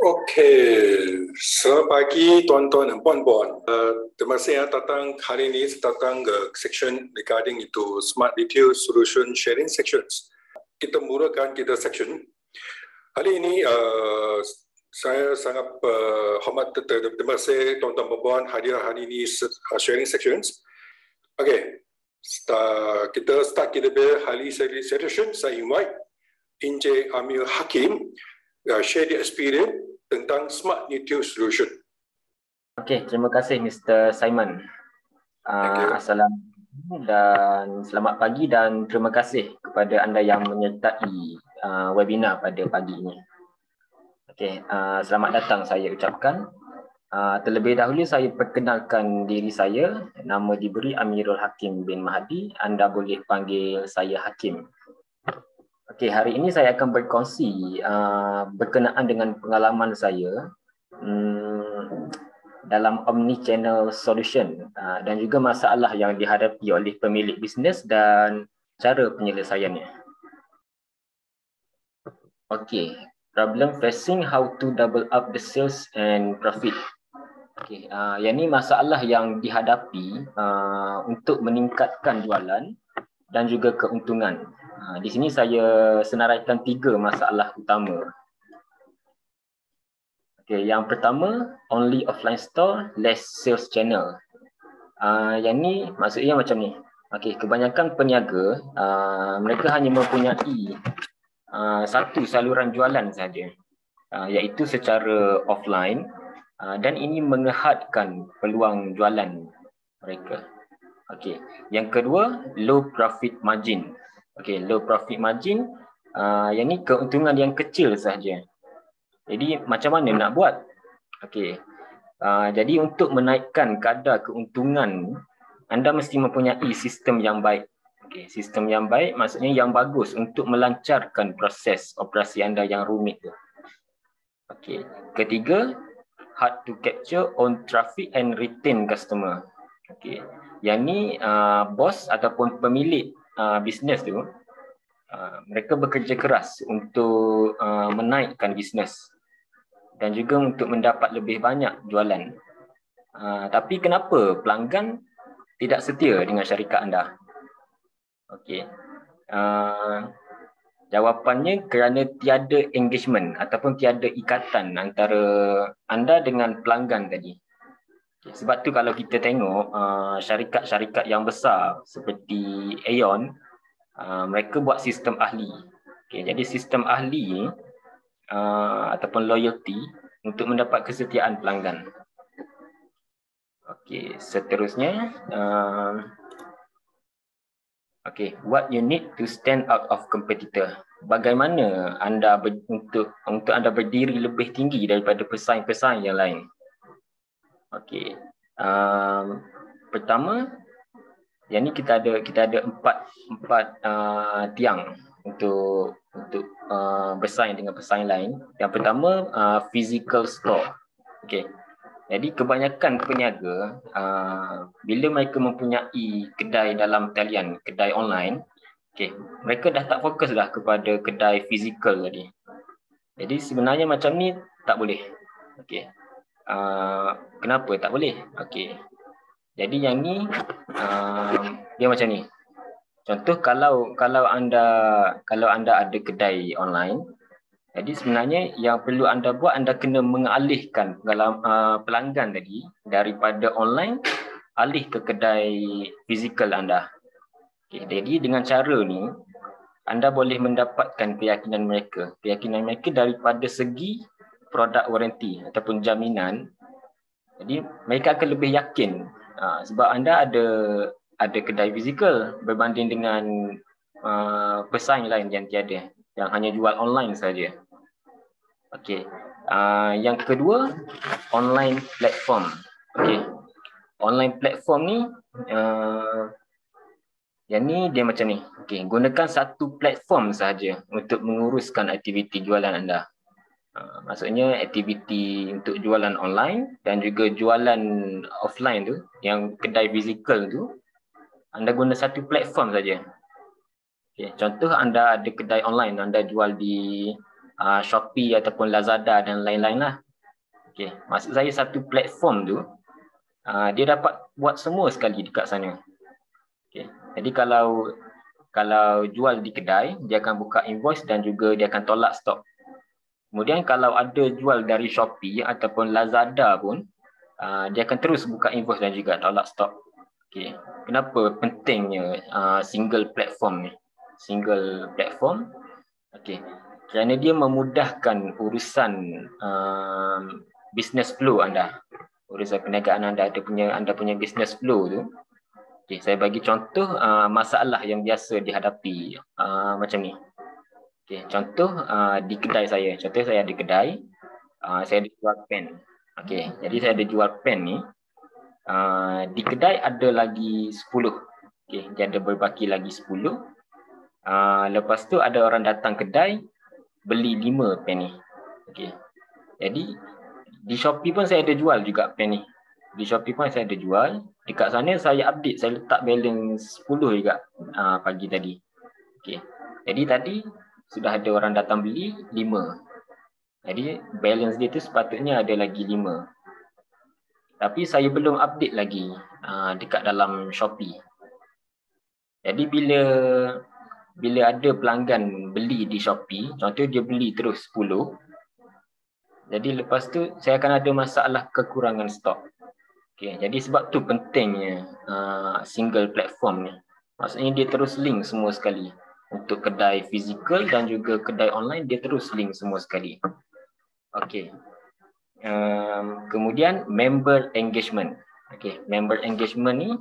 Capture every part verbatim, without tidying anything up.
Okey, selamat pagi tuan-tuan dan puan-puan. Uh, terima kasih ya datang hari ini datang ke section regarding itu Smart Retail Solution Sharing Sections. Kita mulakan kita section. Hari ini uh, saya sangat uh, hormat terima kasih tuan-tuan dan puan-puan hadir hari ini uh, sharing sections. Okey, start, kita start kita hari session. Saya invite Encik Amir Hakim uh, share the experience tentang Smart Retail Solution. Okey, terima kasih Mister Simon. Uh, Assalamualaikum dan selamat pagi dan terima kasih kepada anda yang menyertai uh, webinar pada pagi ini. Okey, uh, selamat datang saya ucapkan. Uh, terlebih dahulu saya perkenalkan diri saya. Nama diberi Amirul Hakim bin Mahdi. Anda boleh panggil saya Hakim. Okey, hari ini saya akan berkongsi uh, berkenaan dengan pengalaman saya Hmm, dalam omni-channel solution uh, dan juga masalah yang dihadapi oleh pemilik bisnes dan cara penyelesaiannya. Okey, problem facing how to double up the sales and profit. Okey, uh, yang ni masalah yang dihadapi uh, untuk meningkatkan jualan dan juga keuntungan. Uh, di sini saya senaraikan tiga masalah utama. Okay, yang pertama, only offline store, less sales channel. Uh, yang ni maksudnya macam ni. Okay, kebanyakan peniaga, uh, mereka hanya mempunyai uh, satu saluran jualan saja, uh, iaitu secara offline uh, dan ini mengehadkan peluang jualan mereka. Okay, yang kedua, low profit margin. Okay, low profit margin, uh, yang ni keuntungan yang kecil sahaja. Jadi macam mana nak buat? Okey. Uh, jadi untuk menaikkan kadar keuntungan, anda mesti mempunyai sistem yang baik. Okey, sistem yang baik maksudnya yang bagus untuk melancarkan proses operasi anda yang rumit tu. Okey. Ketiga, hard to capture on traffic and retain customer. Okey. Yang ni uh, bos ataupun pemilik uh, bisnes tu uh, mereka bekerja keras untuk uh, menaikkan bisnes dan juga untuk mendapat lebih banyak jualan. Uh, tapi kenapa pelanggan tidak setia dengan syarikat anda? Okey. Uh, jawapannya kerana tiada engagement ataupun tiada ikatan antara anda dengan pelanggan tadi. Okay. Sebab tu kalau kita tengok uh, syarikat-syarikat yang besar seperti Aeon, uh, mereka buat sistem ahli. Okay. Jadi sistem ahli Uh, ataupun loyalty untuk mendapat kesetiaan pelanggan. Okey, seterusnya uh, okey, what you need to stand out of competitor. Bagaimana anda ber, untuk untuk anda berdiri lebih tinggi daripada pesaing-pesaing yang lain? Okey. Um, pertama, yang ni kita ada kita ada empat empat uh, tiang untuk untuk uh, bersaing dengan pesaing lain. Yang pertama, uh, physical store. Okey. Jadi kebanyakan peniaga uh, bila mereka mempunyai kedai dalam talian, kedai online, okey, mereka dah tak fokus dah kepada kedai fizikal tadi. Jadi sebenarnya macam ni tak boleh. Okey. Uh, kenapa tak boleh? Okey. Jadi yang ni uh, dia macam ni. Contoh kalau kalau anda kalau anda ada kedai online, jadi sebenarnya yang perlu anda buat, anda kena mengalihkan uh, pelanggan tadi daripada online alih ke kedai fizikal anda. Okay, jadi dengan cara ni anda boleh mendapatkan keyakinan mereka, keyakinan mereka daripada segi produk waranti ataupun jaminan. Jadi mereka akan lebih yakin uh, sebab anda ada ada kedai fizikal berbanding dengan uh, pesaing lain yang tiada, yang hanya jual online saja. Okey. Uh, yang kedua, online platform. Okey. Online platform ni uh, yang ni dia macam ni. Okey, gunakan satu platform sahaja untuk menguruskan aktiviti jualan anda. Uh, maksudnya aktiviti untuk jualan online dan juga jualan offline tu, yang kedai fizikal tu, anda guna satu platform saja. Okay, contoh anda ada kedai online, anda jual di uh, Shopee ataupun Lazada dan lain-lain lah. Okay. Maksud saya satu platform tu uh, dia dapat buat semua sekali dekat sana. Okay. Jadi kalau kalau jual di kedai, dia akan buka invoice dan juga dia akan tolak stok. Kemudian kalau ada jual dari Shopee ataupun Lazada pun, uh, dia akan terus buka invoice dan juga tolak stok. Okay. Kenapa pentingnya uh, single platform ni? Single platform. Okay. Kerana dia memudahkan urusan uh, business flow anda. Urusan perniagaan anda, ada punya anda punya business flow tu. Okay, saya bagi contoh uh, masalah yang biasa dihadapi uh, macam ni. Okay, contoh uh, di kedai saya. Contoh saya ada kedai, uh, saya ada jual pen. Okay, jadi saya ada jual pen ni. Uh, di kedai ada lagi sepuluh. Okay, dia ada berbaki lagi sepuluh. Uh, lepas tu ada orang datang kedai beli lima pen ni. Okay, jadi di Shopee pun saya ada jual juga pen ni. Di Shopee pun saya ada jual. Dekat sana saya update, saya letak balance sepuluh juga uh, pagi tadi. Okay, jadi tadi sudah ada orang datang beli lima. Jadi balance dia tu sepatutnya ada lagi lima. Tapi saya belum update lagi uh, dekat dalam Shopee. Jadi bila bila ada pelanggan beli di Shopee, contoh dia beli terus sepuluh. Jadi lepas tu saya akan ada masalah kekurangan stok. Okay, jadi sebab tu pentingnya uh, single platform ni. Maksudnya dia terus link semua sekali. Untuk kedai fizikal dan juga kedai online, dia terus link semua sekali. Okay. Um, kemudian member engagement. Okay, member engagement ni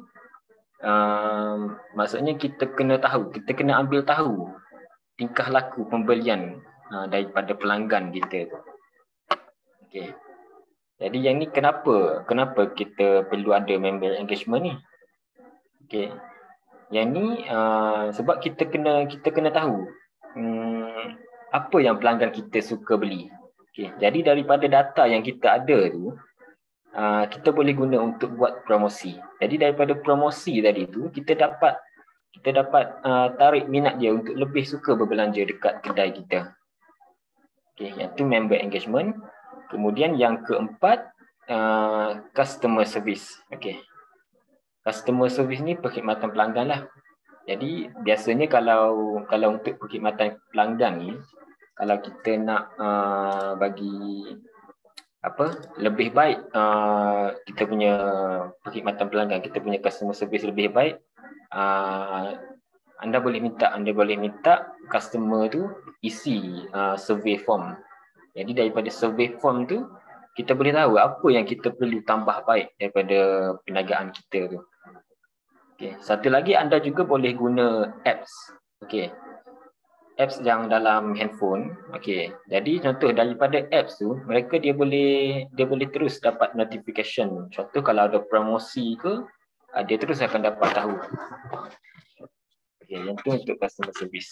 um, maksudnya kita kena tahu, kita kena ambil tahu tingkah laku pembelian uh, daripada pelanggan kita tu. Okay. Jadi yang ni kenapa? Kenapa kita perlu ada member engagement ni? Okay. Yang ni uh, sebab kita kena kita kena tahu um, apa yang pelanggan kita suka beli. Okay. Jadi daripada data yang kita ada tu, uh, kita boleh guna untuk buat promosi. Jadi daripada promosi tadi tu, kita dapat kita dapat uh, tarik minat dia untuk lebih suka berbelanja dekat kedai kita. Okay. Yang tu member engagement. Kemudian yang keempat, uh, customer service. Okay. Customer service ni perkhidmatan pelanggan lah. Jadi biasanya kalau kalau untuk perkhidmatan pelanggan ni, kalau kita nak uh, bagi apa lebih baik uh, kita punya perkhidmatan pelanggan, kita punya customer service lebih baik, uh, anda boleh minta anda boleh minta customer tu isi uh, survey form. Jadi daripada survey form tu kita boleh tahu apa yang kita perlu tambah baik daripada perniagaan kita tu. Okay. Satu lagi, anda juga boleh guna apps. Okay. Apps yang dalam handphone. Okay. Jadi contoh daripada apps tu, mereka dia boleh dia boleh terus dapat notification. Contoh kalau ada promosi ke, dia terus akan dapat tahu. Okay. Yang tu untuk customer service.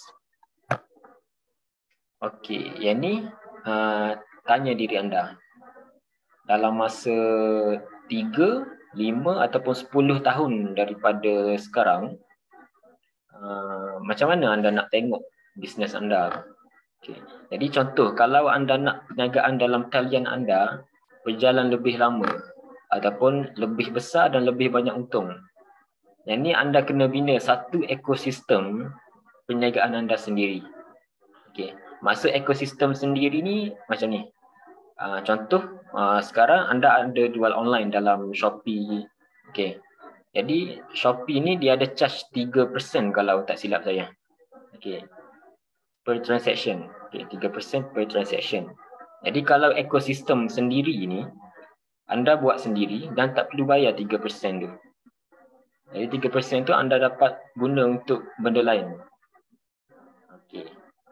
Okay. Yang ni uh, tanya diri anda. Dalam masa tiga, lima ataupun sepuluh tahun daripada sekarang, uh, macam mana anda nak tengok bisnes anda? Okay. Jadi contoh, kalau anda nak perniagaan dalam talian anda berjalan lebih lama ataupun lebih besar dan lebih banyak untung, yang ni anda kena bina satu ekosistem perniagaan anda sendiri. Okay. Maksud ekosistem sendiri ni macam ni. Uh, contoh, uh, sekarang anda ada jual online dalam Shopee. Okay. Jadi Shopee ni dia ada charge tiga peratus kalau tak silap saya. Okay. Per transaction. Okay, tiga peratus per transaction. Jadi kalau ekosistem sendiri ni anda buat sendiri dan tak perlu bayar tiga peratus tu. Jadi tiga peratus tu anda dapat guna untuk benda lain. Okay.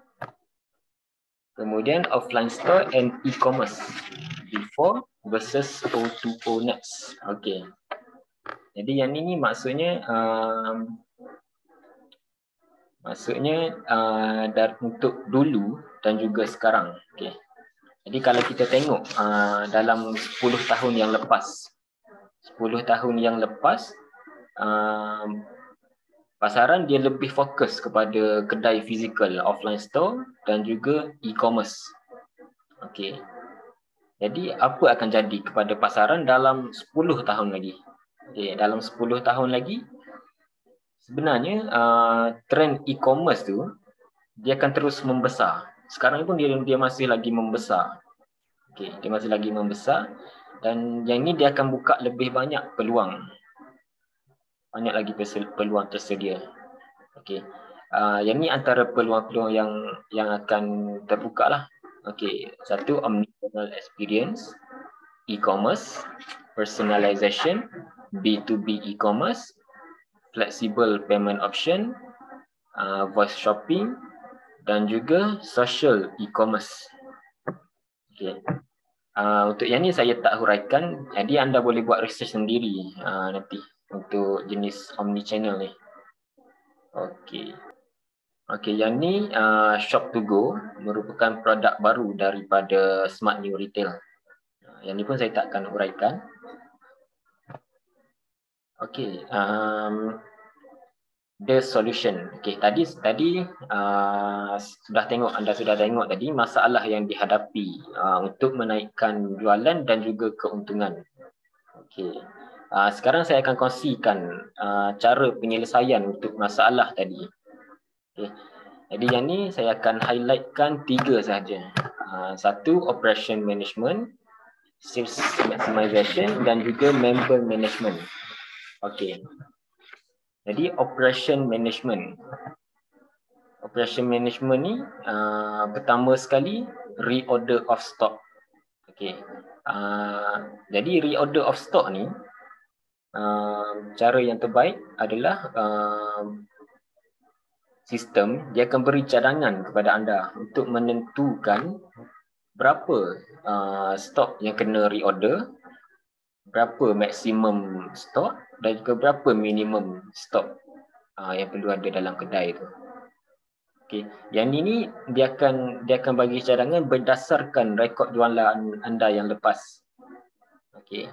Kemudian offline store and e-commerce before versus O two O next. Okay. Jadi yang ini maksudnya um, maksudnya uh, dari untuk dulu dan juga sekarang. Okay. Jadi kalau kita tengok uh, dalam sepuluh tahun yang lepas, sepuluh tahun yang lepas, um, pasaran dia lebih fokus kepada kedai fizikal, offline store dan juga e-commerce. Okey. Jadi apa akan jadi kepada pasaran dalam sepuluh tahun lagi? Okey, dalam sepuluh tahun lagi sebenarnya uh, trend e-commerce tu dia akan terus membesar. Sekarang pun dia dia masih lagi membesar. Okey, dia masih lagi membesar dan yang ini dia akan buka lebih banyak peluang. Banyak lagi peluang tersedia. Okey. Uh, yang ni antara peluang-peluang yang yang akan terbuka lah. Okey, satu omnichannel experience, e-commerce, personalization, B two B e-commerce, flexible payment option, uh, voice shopping dan juga social e-commerce. Okey. Uh, untuk yang ni saya tak huraikan, jadi anda boleh buat research sendiri uh, nanti untuk jenis omnichannel ni. Okey. Okey, yang ni uh, Shop to Go merupakan produk baru daripada Smart New Retail. Uh, yang ni pun saya tak akan huraikan. Okey, um, the solution. Okey, tadi tadi uh, sudah tengok anda sudah tengok tadi masalah yang dihadapi uh, untuk menaikkan jualan dan juga keuntungan. Okey. Uh, sekarang saya akan kongsikan uh, cara penyelesaian untuk masalah tadi. Okey. Jadi yang ni saya akan highlightkan tiga sahaja. Uh, satu, operation management, sales maximization dan juga member management. Okey. Jadi operation management. Operation management ni uh, pertama sekali reorder of stock. Okey. Uh, jadi reorder of stock ni uh, cara yang terbaik adalah uh, sistem dia akan beri cadangan kepada anda untuk menentukan berapa uh, stok yang kena reorder, berapa maksimum stok dan juga berapa minimum stok uh, yang perlu ada dalam kedai itu. Okey, yang ini dia akan dia akan bagi cadangan berdasarkan rekod jualan anda yang lepas. Okey.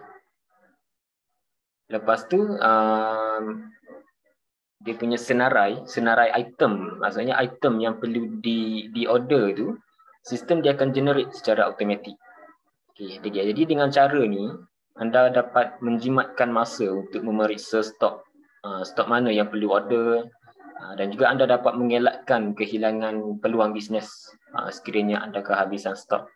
Lepas tu um, dia punya senarai, senarai item, maksudnya item yang perlu di di order tu, sistem dia akan generate secara automatik. Okey, jadi dengan cara ni anda dapat menjimatkan masa untuk memeriksa stok uh, stok mana yang perlu order uh, dan juga anda dapat mengelakkan kehilangan peluang bisnes uh, sekiranya anda kehabisan stok.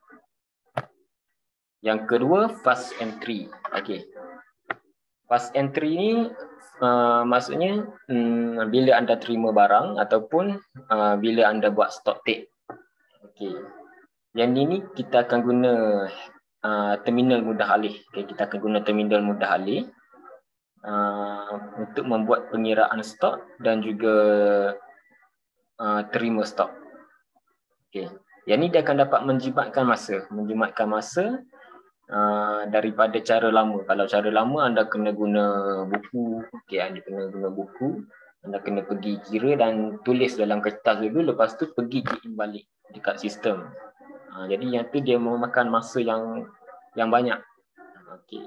Yang kedua, fast entry. Okey. Fast entry ni Uh, maksudnya um, bila anda terima barang ataupun uh, bila anda buat stock take. Okey. Yang ini kita akan guna uh, terminal mudah alih. Okay, kita akan guna terminal mudah alih uh, untuk membuat pengiraan stok dan juga uh, terima stok. Okey. Yang ini dia akan dapat menjimatkan masa, menjimatkan masa Uh, daripada cara lama. Kalau cara lama anda kena guna buku, okey, anda kena guna buku, anda kena pergi kira dan tulis dalam kertas dulu, lepas tu pergi key in balik dekat sistem. Uh, jadi yang tu dia memakan masa yang yang banyak. Okey.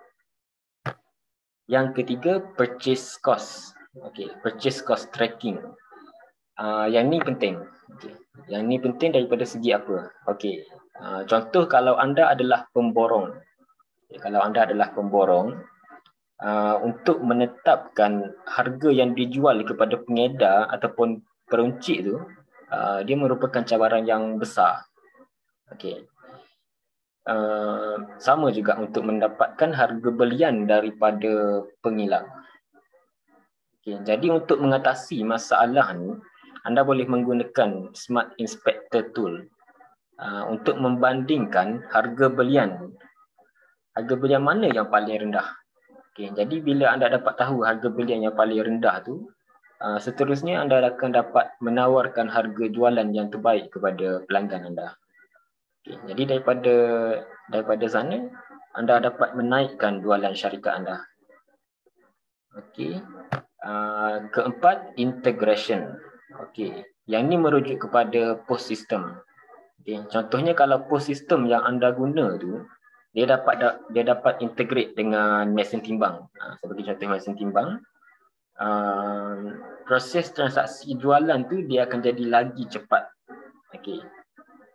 Yang ketiga, purchase cost. Okey, purchase cost tracking. Uh, yang ni penting. Okey. Yang ni penting daripada segi apa? Okey. Uh, contoh kalau anda adalah pemborong, okay, kalau anda adalah pemborong, uh, untuk menetapkan harga yang dijual kepada pengedar ataupun peruncit tu, uh, dia merupakan cabaran yang besar. Okay. Uh, sama juga untuk mendapatkan harga belian daripada pengilang. Okay. Jadi untuk mengatasi masalah ni, anda boleh menggunakan Smart Inspector Tool. Uh, untuk membandingkan harga belian. Harga belian mana yang paling rendah. Okay, jadi bila anda dapat tahu harga belian yang paling rendah tu, uh, seterusnya anda akan dapat menawarkan harga jualan yang terbaik kepada pelanggan anda. Okay, jadi daripada daripada sana, anda dapat menaikkan jualan syarikat anda. Okay. Uh, keempat, integration. Okay. Yang ini merujuk kepada post system. Okay. Contohnya kalau post system yang anda guna tu, dia dapat dia dapat integrate dengan mesin timbang. Ha, seperti contoh mesin timbang, uh, proses transaksi jualan tu dia akan jadi lagi cepat. Okay.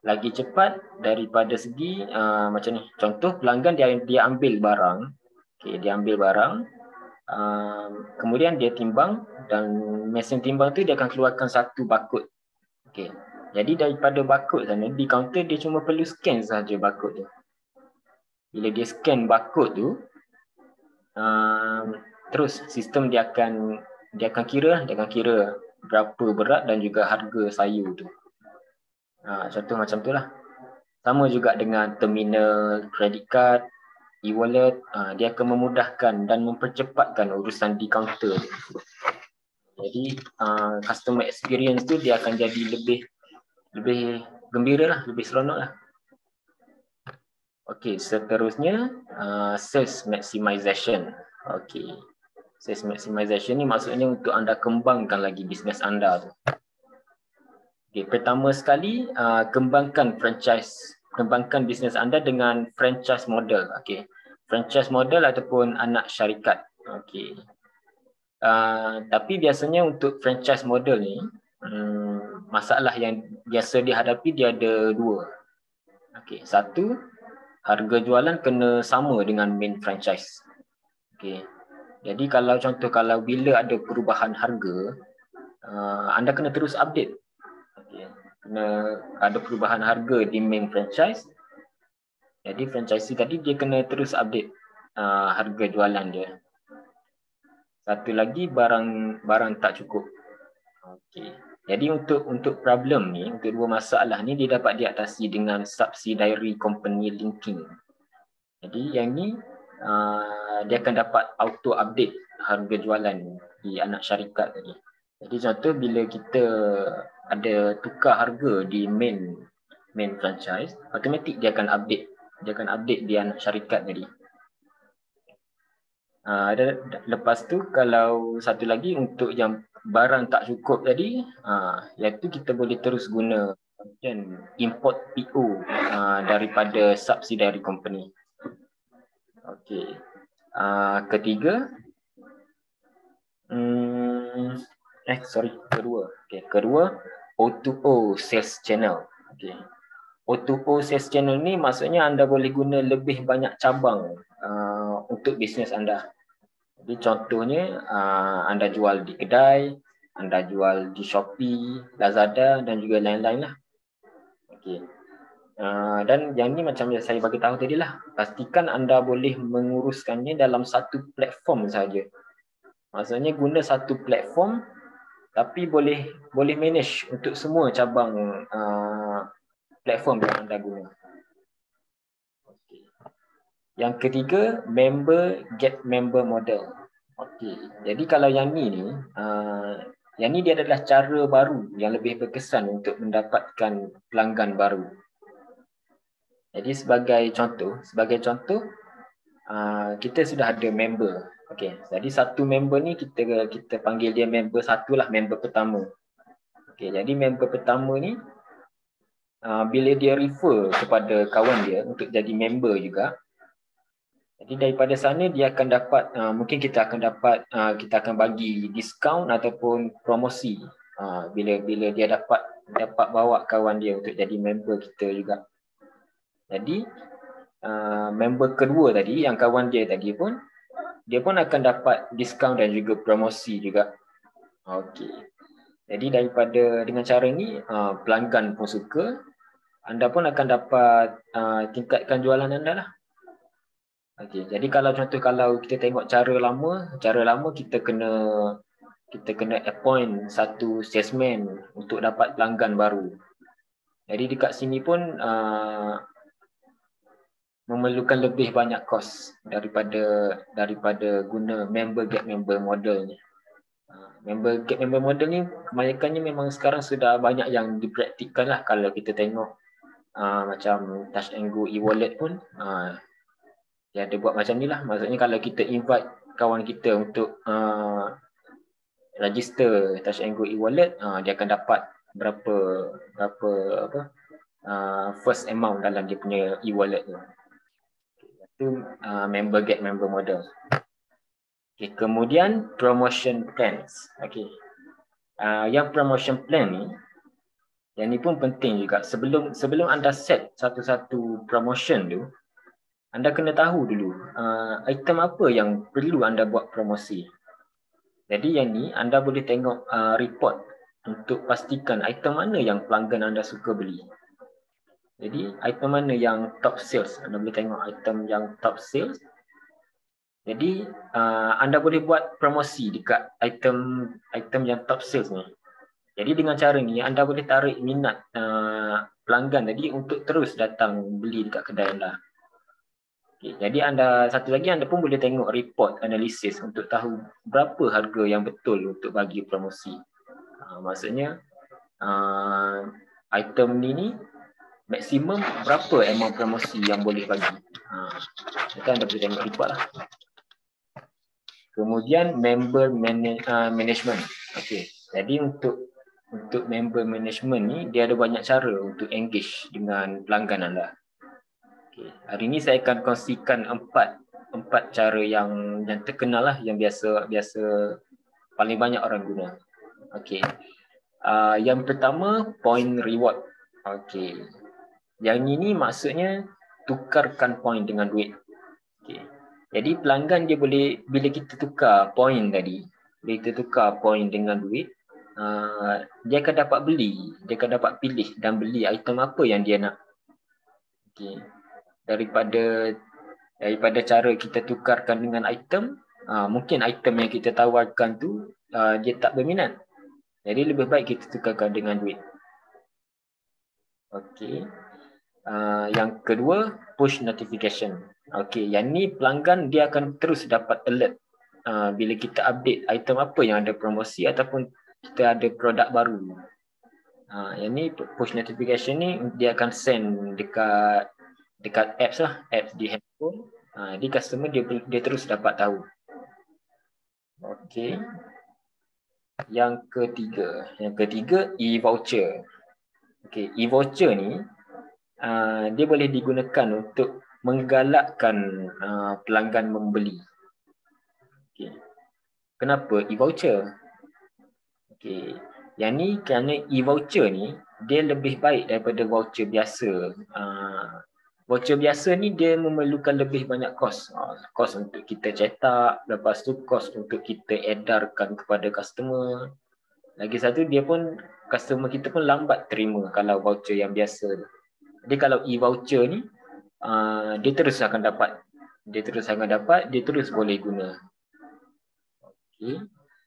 lagi cepat daripada segi uh, macam ni. Contoh pelanggan dia dia ambil barang, okay, dia ambil barang, uh, kemudian dia timbang dan mesin timbang tu dia akan keluarkan satu barcode. Okay. Jadi daripada barcode sana di kaunter dia cuma perlu scan sahaja barcode tu. Bila dia scan barcode tu, uh, terus sistem dia akan dia akan kira, dia akan kira berapa berat dan juga harga sayur tu. Uh, contoh macam tu lah. Sama juga dengan terminal credit card, e-wallet, uh, dia akan memudahkan dan mempercepatkan urusan di kaunter. Jadi uh, customer experience tu dia akan jadi lebih lebih gembira lah, lebih seronok lah. Okey, seterusnya uh, sales maximization. Okey, sales maximization ni maksudnya untuk anda kembangkan lagi bisnes anda tu. Okey, pertama sekali uh, kembangkan franchise. Kembangkan bisnes anda dengan franchise model. Okey. Franchise model ataupun anak syarikat. Okey. Uh, tapi biasanya untuk franchise model ni, um, masalah yang biasa dihadapi dia ada dua. Okey, satu, harga jualan kena sama dengan main franchise. Okey. Jadi kalau contoh kalau bila ada perubahan harga, uh, anda kena terus update. Okey. Kena ada perubahan harga di main franchise. Jadi franchisee tadi dia kena terus update uh, harga jualan dia. Satu lagi barang barang tak cukup. Okey. Jadi untuk untuk problem ni, untuk dua masalah ni dia dapat diatasi dengan subsidiary company linking. Jadi yang ni uh, dia akan dapat auto update harga jualan di anak syarikat tadi. Jadi contoh bila kita ada tukar harga di main main franchise, automatik dia akan update. Dia akan update di anak syarikat tadi. Uh, ada, lepas tu kalau satu lagi untuk yang barang tak cukup tadi, uh, iaitu kita boleh terus guna function import P O uh, daripada subsidiary company. Okey. Uh, ketiga, hmm, eh sorry, kedua. Okey, kedua O two O sales channel. Okey. O two O sales channel ni maksudnya anda boleh guna lebih banyak cabang uh, untuk bisnes anda. Jadi contohnya uh, anda jual di kedai, anda jual di Shopee, Lazada dan juga lain-lain lah. Okey. Uh, dan yang ni macam yang saya bagi tahu tadi lah, pastikan anda boleh menguruskannya dalam satu platform saja. Maksudnya guna satu platform tapi boleh boleh manage untuk semua cabang uh, platform yang anda guna. Okay. Yang ketiga, member get member model. Okey, jadi kalau yang ni ni, uh, yang ni dia adalah cara baru yang lebih berkesan untuk mendapatkan pelanggan baru. Jadi sebagai contoh, sebagai contoh, uh, kita sudah ada member. Okey, jadi satu member ni kita kita panggil dia member satu lah, member pertama. Okey, jadi member pertama ni uh, bila dia refer kepada kawan dia untuk jadi member juga, jadi daripada sana dia akan dapat, uh, mungkin kita akan dapat, uh, kita akan bagi diskaun ataupun promosi uh, bila bila dia dapat dapat bawa kawan dia untuk jadi member kita juga. Jadi uh, member kedua tadi, yang kawan dia tadi pun, dia pun akan dapat diskaun dan juga promosi juga. Okey. Jadi daripada dengan cara ni uh, pelanggan pun suka, anda pun akan dapat uh, tingkatkan jualan anda lah. Okey, jadi kalau contoh kalau kita tengok cara lama, cara lama kita kena kita kena appoint satu salesman untuk dapat pelanggan baru. Jadi dekat sini pun uh, memerlukan lebih banyak kos daripada daripada guna member get member model ni. Uh, member get member model ni kebanyakannya memang sekarang sudah banyak yang dipraktikkan lah. Kalau kita tengok uh, macam Touch and Go e-wallet pun uh, dia ada buat macam ni lah. Maksudnya kalau kita invite kawan kita untuk uh, register Touch and Go e-wallet, uh, dia akan dapat berapa berapa apa uh, first amount dalam dia punya e-wallet tu. Itu uh, member get member model. Okay, kemudian promotion plans. Okay. Uh, yang promotion plan ni Yang ni pun penting juga. Sebelum sebelum anda set satu-satu promotion tu, anda kena tahu dulu uh, item apa yang perlu anda buat promosi. Jadi yang ni anda boleh tengok uh, report untuk pastikan item mana yang pelanggan anda suka beli. Jadi item mana yang top sales, anda boleh tengok item yang top sales. Jadi uh, anda boleh buat promosi dekat item item yang top sales ni. Jadi dengan cara ni anda boleh tarik minat uh, pelanggan tadi untuk terus datang beli dekat kedai anda. Okay, jadi anda satu lagi anda pun boleh tengok report analisis untuk tahu berapa harga yang betul untuk bagi promosi. Uh, maksudnya uh, item ni ni maksimum berapa amount promosi yang boleh bagi. Uh, itu anda boleh tengok report lah. Kemudian member manage, uh, management. Okey, jadi untuk untuk member management ni dia ada banyak cara untuk engage dengan pelanggan anda. Okay. Hari ni saya akan kongsikan empat empat cara yang yang terkenal lah, yang biasa biasa paling banyak orang guna. Okey. Uh, yang pertama point reward. Okey. Yang ini maksudnya tukarkan point dengan duit. Okey. Jadi pelanggan dia boleh, bila kita tukar point tadi, bila kita tukar point dengan duit, Uh, dia akan dapat beli, dia akan dapat pilih dan beli item apa yang dia nak. Okay. Daripada daripada cara kita tukarkan dengan item, uh, mungkin item yang kita tawarkan tu uh, dia tak berminat. Jadi lebih baik kita tukarkan dengan duit. Okey. Uh, yang kedua, push notification. Okey, yang ni pelanggan dia akan terus dapat alert uh, bila kita update item apa yang ada promosi ataupun kita ada produk baru. Ha, yang ni push notification ni dia akan send dekat dekat apps lah, apps di handphone. Ha, jadi customer dia dia terus dapat tahu. Okey. Yang ketiga, yang ketiga e-voucher. Okey, e-voucher ni uh, dia boleh digunakan untuk menggalakkan uh, pelanggan membeli. Okey. Kenapa e-voucher? Okay. Yang ni kerana e-voucher ni dia lebih baik daripada voucher biasa. Uh, voucher biasa ni dia memerlukan lebih banyak kos. Uh, kos untuk kita cetak, lepas tu kos untuk kita edarkan kepada customer. Lagi satu dia pun, customer kita pun lambat terima kalau voucher yang biasa. Jadi kalau e-voucher ni uh, dia terus akan dapat. Dia terus akan dapat, dia terus boleh guna. Okay.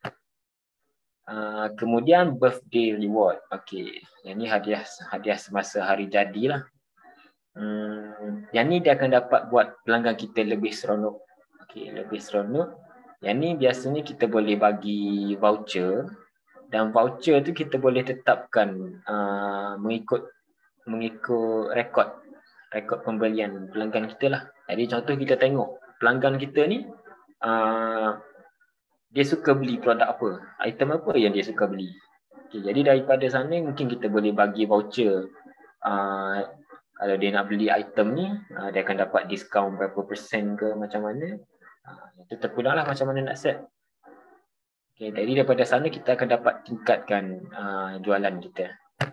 Uh, kemudian birthday reward. Okey, yang ni hadiah hadiah semasa hari jadi lah. Hmm, yang ni dia akan dapat buat pelanggan kita lebih seronok. Okey, lebih seronok. Yang ni biasanya kita boleh bagi voucher, dan voucher tu kita boleh tetapkan uh, mengikut mengikut rekod rekod pembelian pelanggan kita lah. Jadi contoh kita tengok pelanggan kita ni uh, dia suka beli produk apa, item apa yang dia suka beli. Okay, jadi daripada sana mungkin kita boleh bagi voucher. Uh, kalau dia nak beli item ni, uh, dia akan dapat diskaun berapa persen ke macam mana. Uh, itu terpulang lah macam mana nak set. Okay, jadi daripada sana kita akan dapat tingkatkan uh, jualan kita.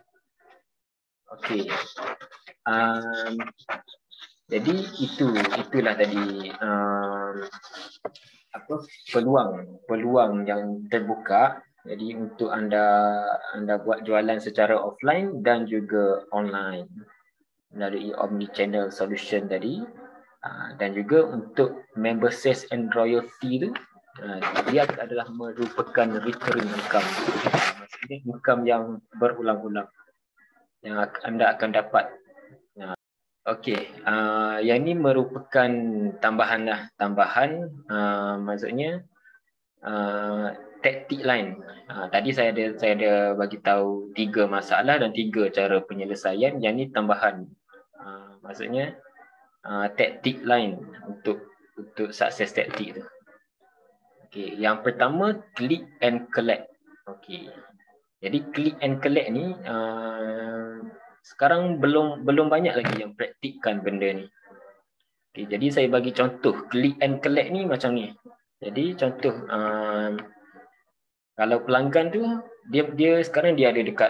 Okay. Um, jadi itu itulah tadi um, apa peluang peluang yang terbuka. Jadi untuk anda anda buat jualan secara offline dan juga online melalui omni channel solution tadi, uh, dan juga untuk member sales and royalty tu, uh, dia adalah merupakan recurring income. Maksudnya income yang berulang-ulang yang anda akan dapat. Okey, uh, yang ni merupakan tambahan lah, tambahan uh, maksudnya uh, taktik lain. Uh, tadi saya ada saya ada bagi tahu tiga masalah dan tiga cara penyelesaian. Yang ni tambahan, uh, maksudnya uh, taktik lain untuk untuk sukses taktik tu. Okey, yang pertama click and collect. Okey, jadi click and collect ni uh, sekarang belum belum banyak lagi yang praktikkan benda ni. Okay, jadi saya bagi contoh click and collect ni macam ni. Jadi contoh um, kalau pelanggan tu dia dia sekarang dia ada dekat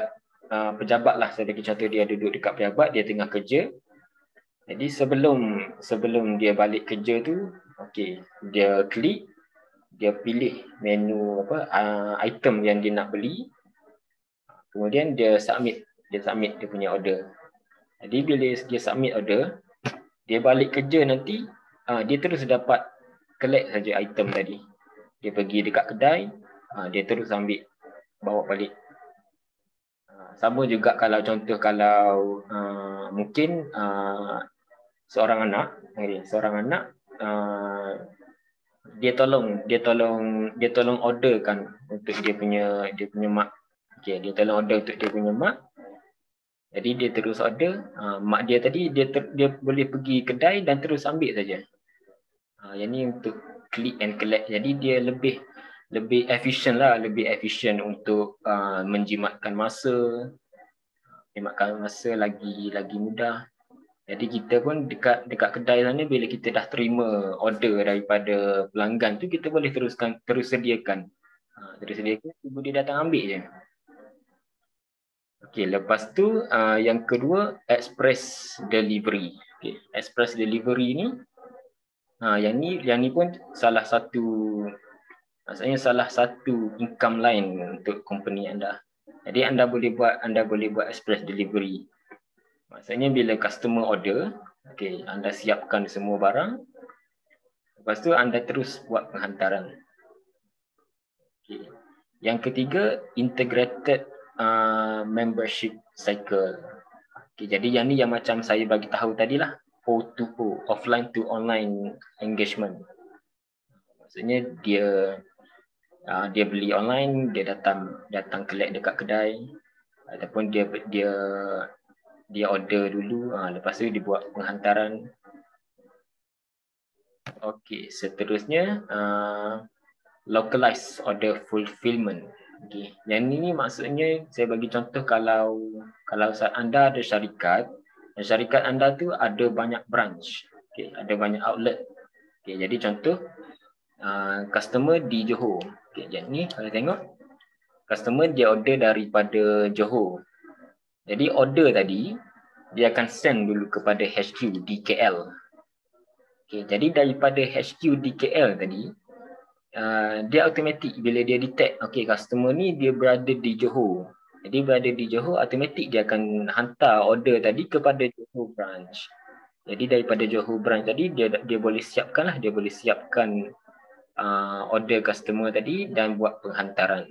uh, pejabat lah, saya bagi contoh dia duduk dekat pejabat, dia tengah kerja. Jadi sebelum sebelum dia balik kerja tu, okey, dia klik, dia pilih menu apa uh, item yang dia nak beli. Kemudian dia submit, dia submit dia punya order. Jadi bila dia submit order, dia balik kerja nanti, uh, dia terus dapat collect saja item tadi. Dia pergi dekat kedai, uh, dia terus ambil, bawa balik. Uh, sama juga kalau contoh kalau uh, mungkin uh, seorang anak, okay, seorang anak uh, dia tolong dia tolong dia tolong orderkan untuk dia punya dia punya mak. Okey, dia tolong order untuk dia punya mak. Jadi dia terus order, uh, mak dia tadi dia ter, dia boleh pergi kedai dan terus ambil saja. Uh, yang ni untuk click and collect. Jadi dia lebih lebih efisien lah, lebih efisien untuk uh, menjimatkan masa. Menjimatkan masa lagi lagi mudah. Jadi kita pun dekat dekat kedai sana, bila kita dah terima order daripada pelanggan tu, kita boleh teruskan terus sediakan. Ha, terus sediakan, tunggu dia datang ambil je. Okey, lepas tu uh, yang kedua, express delivery. Okey, express delivery ni ha, yang ni yang ni pun salah satu, maksudnya salah satu income line untuk company anda. Jadi anda boleh buat anda boleh buat express delivery. Maksudnya bila customer order, okey, anda siapkan semua barang. Lepas tu anda terus buat penghantaran. Okay. Yang ketiga, integrated uh, membership cycle. Okay, jadi yang ni yang macam saya bagi tahu tadi lah, O to O, offline to online engagement. Maksudnya dia uh, dia beli online, dia datang datang collect dekat kedai, ataupun dia dia dia order dulu, uh, lepas tu dia buat penghantaran. Okey, seterusnya uh, localized order fulfillment. Okey, yang ini maksudnya saya bagi contoh, kalau kalau anda ada syarikat, dan syarikat anda tu ada banyak branch, okey, ada banyak outlet. Okey, jadi contoh uh, customer di Johor. Okey, jadi ni kalau tengok customer dia order daripada Johor. Jadi order tadi dia akan send dulu kepada H Q di K L. Okey, jadi daripada H Q di K L tadi, Uh, dia automatik bila dia detect, okay, customer ni dia berada di Johor. Jadi berada di Johor, automatik dia akan hantar order tadi kepada Johor branch. Jadi daripada Johor branch tadi, dia dia boleh siapkan lah, dia boleh siapkan uh, order customer tadi dan buat penghantaran.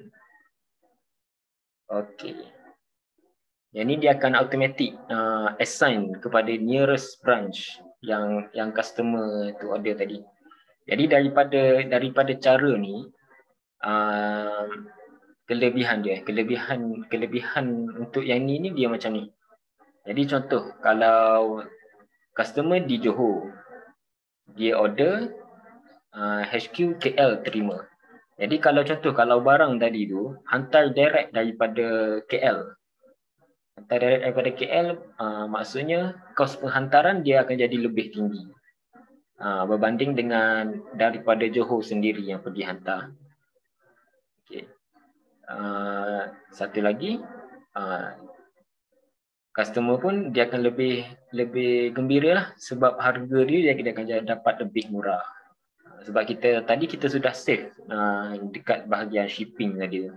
Okay. Yang ni dia akan automatik uh, assign kepada nearest branch yang yang customer tu order tadi. Jadi daripada daripada cara ni, uh, kelebihan dia, kelebihan kelebihan untuk yang ni ni dia macam ni. Jadi contoh, kalau customer di Johor, dia order, uh, H Q K L terima. Jadi kalau contoh, kalau barang tadi tu hantar direct daripada K L, hantar direct daripada K L, uh, maksudnya kos penghantaran dia akan jadi lebih tinggi. Uh, berbanding dengan daripada Johor sendiri yang pergi hantar. Okay. Uh, satu lagi, uh, customer pun dia akan lebih lebih gembira lah, sebab harga dia dia akan dapat lebih murah. Uh, sebab kita tadi kita sudah save uh, dekat bahagian shipping tadi.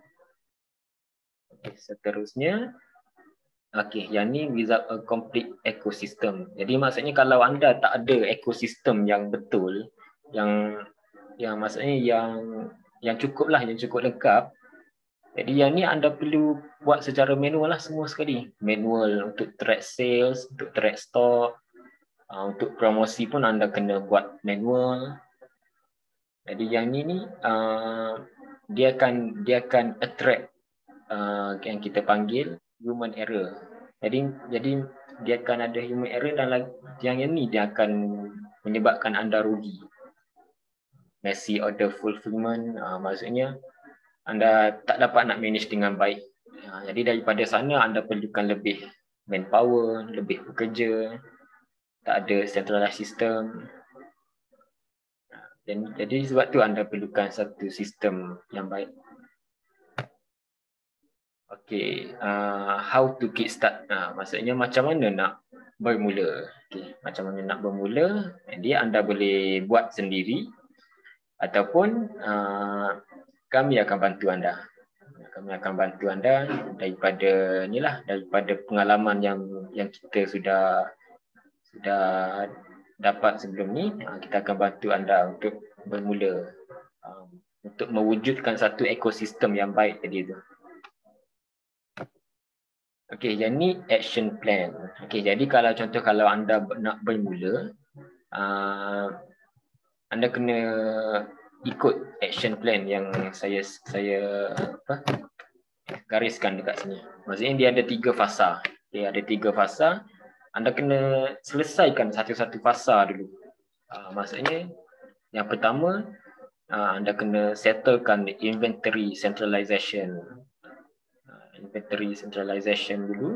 Okay, seterusnya, okey, yang ni without a complete ecosystem. Jadi maksudnya kalau anda tak ada ekosistem yang betul, yang yang maksudnya yang yang cukup lah, yang cukup lengkap. Jadi yang ni anda perlu buat secara manual lah semua sekali. Manual untuk track sales, untuk track stock, uh, untuk promosi pun anda kena buat manual. Jadi yang ni ni uh, dia akan dia akan attract uh, yang kita panggil human error. Jadi jadi dia akan ada human error, dan yang ini dia akan menyebabkan anda rugi. Messy order fulfillment, uh, maksudnya anda tak dapat nak manage dengan baik. Uh, jadi daripada sana anda perlukan lebih manpower, lebih pekerja, tak ada centralized system. Uh, dan, jadi sebab tu anda perlukan satu sistem yang baik. Okay, uh, how to kick start. Uh, maksudnya macam mana nak bermula. Okay, macam mana nak bermula, dia anda boleh buat sendiri ataupun uh, kami akan bantu anda. Kami akan bantu anda daripada inilah, daripada pengalaman yang yang kita sudah sudah dapat sebelum ni. Uh, kita akan bantu anda untuk bermula, uh, untuk mewujudkan satu ekosistem yang baik tadi tu. Okey, yang ni action plan. Okey, jadi kalau contoh kalau anda nak bermula, uh, anda kena ikut action plan yang saya saya apa gariskan dekat sini. Maksudnya dia ada tiga fasa. Dia ada tiga fasa. Anda kena selesaikan satu-satu fasa dulu. Uh, maksudnya yang pertama, uh, anda kena settlekan inventory centralization. Inventory centralization dulu.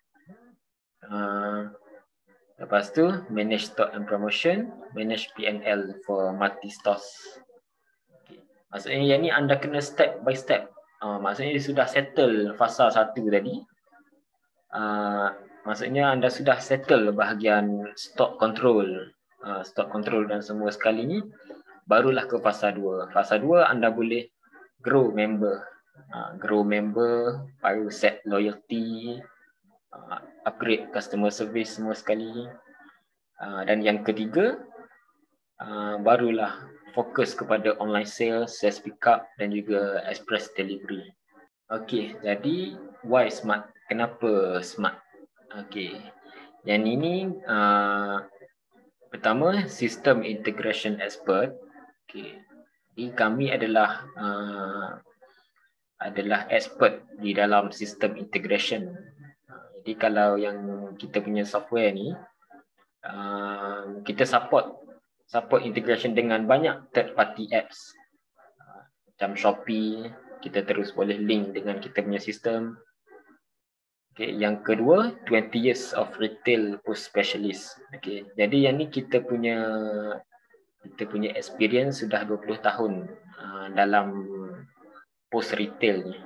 Uh, lepas tu manage stock and promotion, manage P and L for multi stores. Okay. Maksudnya yang ni anda kena step by step. Uh, maksudnya sudah settle fasa satu tadi. Uh, maksudnya anda sudah settle bahagian stock control, uh, stock control dan semua sekali ni, barulah ke fasa dua. Fasa dua anda boleh grow member. Uh, grow member, baru set loyalty, uh, upgrade customer service semua sekali. Uh, dan yang ketiga, uh, barulah fokus kepada online sales, sales pick up dan juga express delivery. Okey, jadi why smart? Kenapa smart? Okey, yang ini uh, pertama, system integration expert. Okey, ini kami adalah uh, adalah expert di dalam sistem integration. Jadi kalau yang kita punya software ni, uh, kita support support integration dengan banyak third party apps. Uh, macam Shopee, kita terus boleh link dengan kita punya sistem. Okay, yang kedua, twenty years of retail post specialist. Okay, jadi yang ni kita punya kita punya experience sudah dua puluh tahun uh, dalam post retail ni.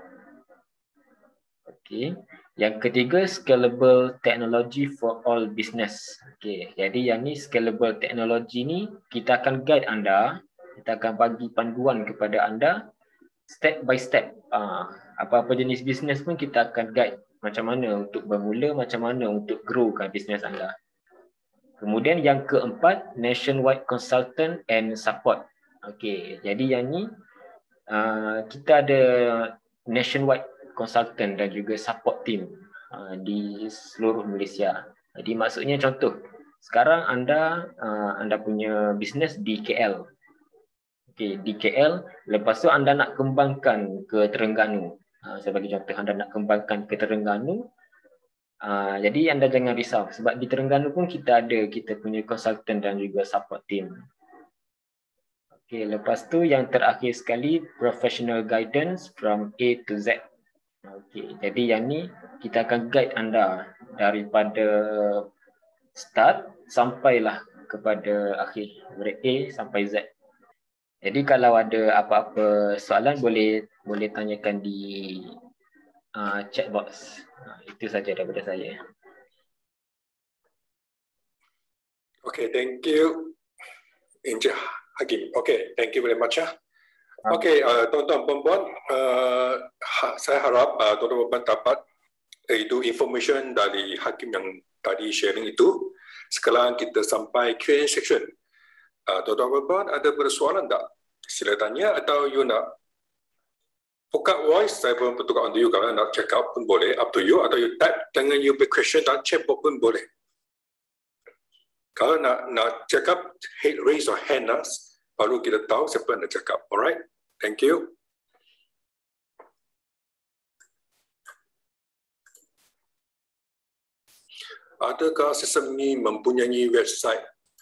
Okey. Yang ketiga, scalable technology for all business. Okey. Jadi yang ni scalable technology ni kita akan guide anda, kita akan bagi panduan kepada anda step by step. Uh, apa-apa jenis bisnes pun kita akan guide macam mana untuk bermula, macam mana untuk growkan bisnes anda. Kemudian yang keempat, nationwide consultant and support. Okey. Jadi yang ni Uh, kita ada nationwide consultant dan juga support team uh, di seluruh Malaysia. Jadi maksudnya contoh, sekarang anda uh, anda punya bisnes di K L. Okey, di K L, lepas tu anda nak kembangkan ke Terengganu. Uh, saya bagi contoh, anda nak kembangkan ke Terengganu. Uh, jadi anda jangan risau sebab di Terengganu pun kita ada kita punya consultant dan juga support team. Okay, lepas tu yang terakhir sekali, professional guidance from A to Z. Okay, jadi yang ni kita akan guide anda daripada start sampailah kepada akhir, dari A sampai Z. Jadi kalau ada apa-apa soalan boleh boleh tanyakan di uh, chat box. Uh, itu saja daripada saya. Okay, thank you, Encik Hakim. Okay, thank you very much. Ya. Okay, uh, tuan-tuan perempuan, uh, ha, saya harap uh, tuan-tuan perempuan dapat uh, itu information dari Hakim yang tadi sharing itu. Sekarang kita sampai Q and A section. Uh, tuan-tuan perempuan ada persoalan tak? Sila tanya atau you nak buka voice, saya pun bertukar on you. Kalau nak check out pun boleh, up to you. Atau you type dengan you beri question dan chat box pun boleh. Kalau nak nak check up, hit raise or hand us, baru kita tahu siapa nak check up. Alright, thank you. Adakah sesemi mempunyai website?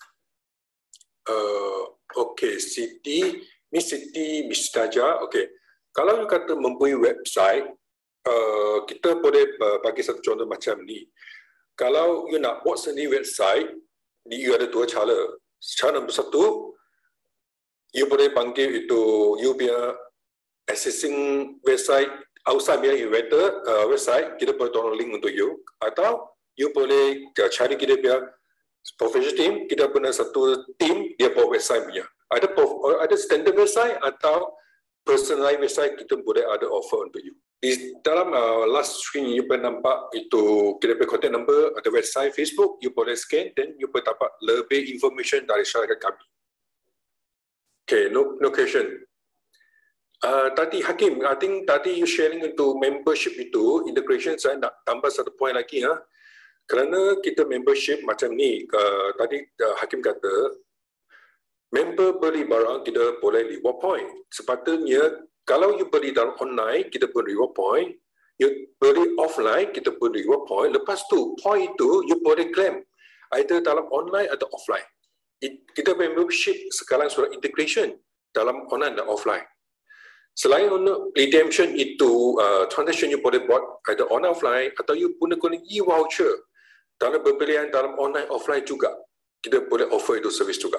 Uh, okay, Siti, Miss Siti Mistaja. Okay, kalau you kata mempunyai website, uh, kita boleh uh, bagi satu contoh macam ni. Kalau you nak buat sendiri website, you ada dua cara. Cara nombor satu, you boleh panggil itu you punya existing website outside punya inventor uh, website, kita boleh download link untuk you, atau you boleh uh, cari kita punya professional team, kita punya satu team dia buat website punya. Ada ada standard website atau personalized website, kita boleh ada offer untuk you. Di dalam uh, last screen you boleh nampak itu kita punya contact number, ada website Facebook, you boleh scan dan you boleh dapat lebih information dari syarikat kami. Okay, no, no question. Uh, tadi Hakim, I think tadi you sharing untuk membership itu, integration, saya nak tambah satu point lagi. Ha? Kerana kita membership macam ni, uh, tadi uh, Hakim kata, member beli barang, kita boleh reward point. Sepatutnya, kalau you beli dalam online, kita pun reward point. You beli offline, kita pun reward point. Lepas tu, point itu, you boleh claim. Either dalam online atau offline. It, kita membership sekarang sudah integration dalam online dan offline. Selain untuk redemption itu, uh, transaction you boleh buat either online offline atau you guna guna e-voucher dalam pembelian dalam online offline juga. Kita boleh offer itu servis juga.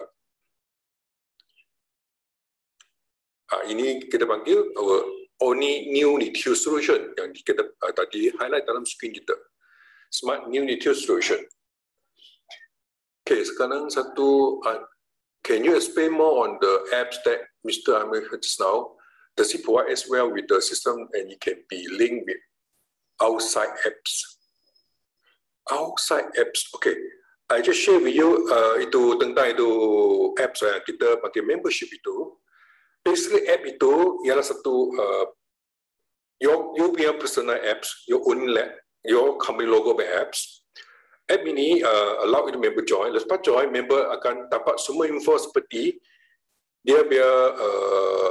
Uh, ini kita panggil our only new retail solution yang kita uh, tadi highlight dalam screen kita. Smart new retail solution. Okay, sekarang satu, uh, can you explain more on the apps that Mister Amir heard just now? Does it provide as well with the system and it can be linked with outside apps? Outside apps, okay. I just share with you uh, itu tentang itu apps yang kita pakai membership itu. Basically app itu ialah satu uh, your you punya personal apps, your own lab, your company logo by apps. App ini uh, allow itu member join. Lepas join, member akan dapat semua info seperti dia biar uh,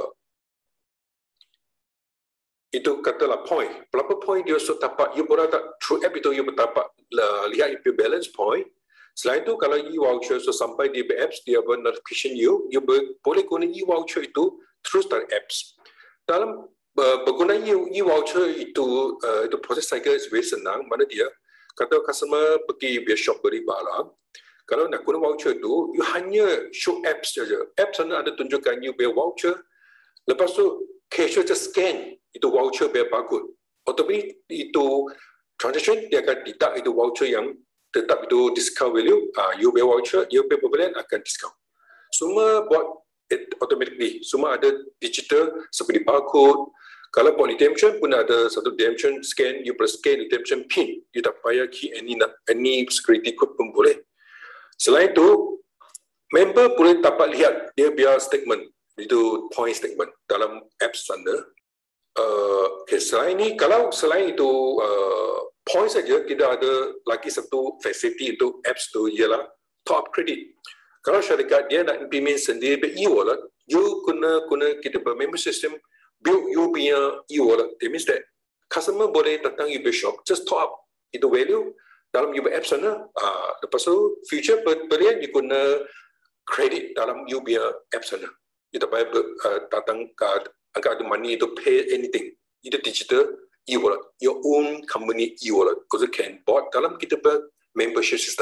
itu katalah point. Berapa point dia sudah dapat, you boleh tak, through app itu you boleh dapat uh, lihat itu balance point. Selain itu, kalau e-voucher so sampai di apps, dia boleh notification you, you boleh guna e-voucher itu terus dari apps. Dalam uh, berguna e-voucher itu, uh, itu proses cycle is very senang. Mana dia, kata customer pergi biar shop beli barang, kalau nak guna voucher itu, you hanya show apps saja. Apps sana ada tunjukkan you biar voucher, lepas tu cashier just scan itu voucher biar barcode. Otomatik itu transaction dia akan deduct itu voucher yang tetap itu discount value. Uh, you biar voucher, you biar pembelian akan discount. Semua buat it automatically. Semua ada digital seperti barcode. Kalau buat redemption pun ada satu redemption scan, you boleh scan redemption pin. You tak payah key any any security code pun boleh. Selain itu, member boleh dapat lihat dia biar statement. Itu point statement dalam apps sana. Uh, okay, selain ini, kalau selain itu uh, point saja, kita ada lagi satu facility untuk apps tu ialah top credit. Kalau syarikat dia nak implement sendiri be e-wallet, you guna guna kita member system build you punya e-wallet. That means that customer boleh datang you shop, just top up itu value dalam you app sana. Uh, lepas tu future pembelian you guna credit dalam you punya app sana. You tak payah uh, datang ke agak ada money to pay anything. Itu digital e-wallet, your own company e-wallet, because you can buat dalam kita ber membership system.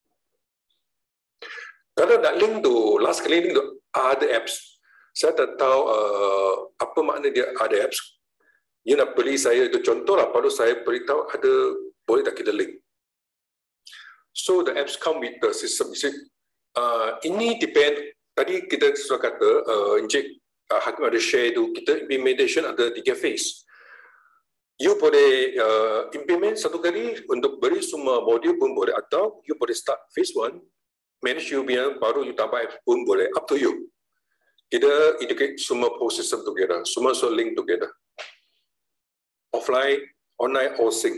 Kalau nak link tu, last kali link tu ada apps. Saya tak tahu uh, apa makna dia ada apps. You nak beli saya itu contoh lah, baru saya beritahu ada boleh tak kita link. So the apps come with the system. Uh, ini depend. Tadi kita sudah kata, uh, Encik uh, Hakim ada share itu, kita implementation ada tiga phase. You boleh uh, implement satu kali untuk beri semua modul pun boleh, atau you boleh start phase one, manage you punya, baru you tambah apps pun boleh, up to you. Kita integrate semua proses system together, semua so link together. Offline, online, all sync.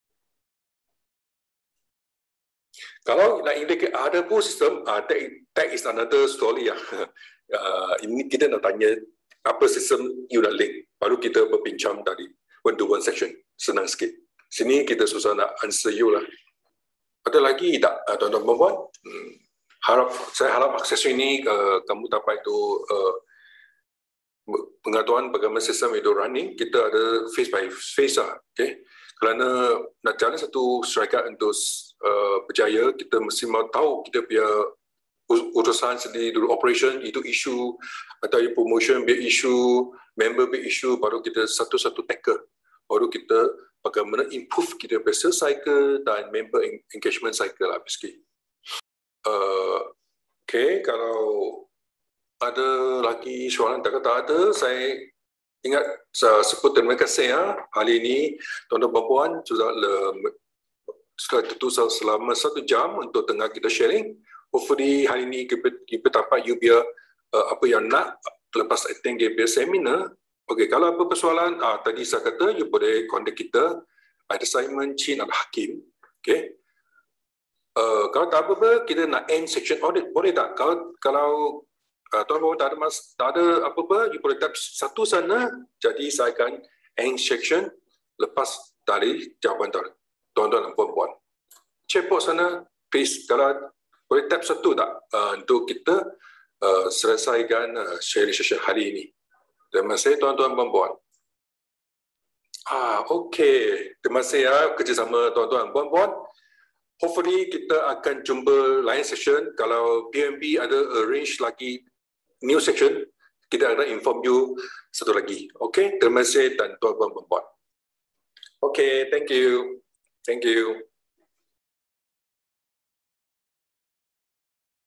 Kalau nak integrate ada pun sistem, uh, that, that is another story. Ya. Uh, ini kita nak tanya apa sistem you nak link. Baru kita berbincang tadi. One to one section. Senang sikit. Sini kita susah nak answer you lah. Ada lagi tak, uh, tuan-tuan perempuan? Hmm. Harap, saya harap akses ini uh, kamu dapat itu uh, pengetahuan bagaimana sistem itu running. Kita ada phase by phase lah. Okay? Kerana nak jalan satu syarikat untuk uh, berjaya, kita mesti mahu tahu kita punya urusan sendiri dulu, operation itu isu, atau promotion biar isu, member biar isu, baru kita satu-satu tackle. baru kita bagaimana improve kita punya sales cycle dan member engagement cycle lah basically. Uh, okay, kalau ada lagi soalan tak kata ada, saya ingat uh, sebut terima kasih ya. Hari ini tuan-tuan dan puan sudah le, sudah tutup selama satu jam untuk tengah kita sharing. Hopefully hari ini kita, kita dapat you biar uh, apa yang nak lepas attend dia seminar. Okey, kalau apa persoalan, ah, tadi saya kata, you boleh contact kita, ada Simon, Chin atau Hakim. Okey. Uh, kalau tak apa-apa, kita nak end section audit, boleh tak? Kalau kalau uh, tuan-tuan tak ada, mas, tak ada apa-apa, you boleh tap satu sana, jadi saya akan end section lepas dari jawapan tuan-tuan dan puan-puan. Chatbot sana, please, kalau boleh tap satu tak uh, untuk kita uh, selesaikan uh, sharing session hari ini. Terima kasih tuan-tuan dan puan-puan. Ah, okey. Terima kasih ya kerjasama tuan-tuan dan puan-puan. Hopefully kita akan jumpa lain session. Kalau P M B ada arrange lagi new section, kita akan inform you satu lagi. Okey, terima kasih dan tuan-tuan dan puan-puan. Okey, thank you. Thank you.